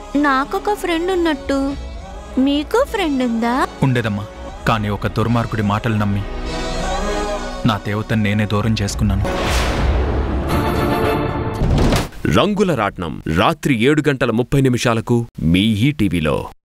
నాకొక ఫ్రెండ్ ఉన్నట్టు మీకు ఫ్రెండ్ ఉందా? ఉండేదమ్మా, కానీ ఒక దుర్మార్గుడి మాటలు నమ్మి నా దేవతని నేనే దూరం చేసుకున్నాను. రంగుల రాట్నం రాత్రి 7:30 మీ ఈటీవీలో.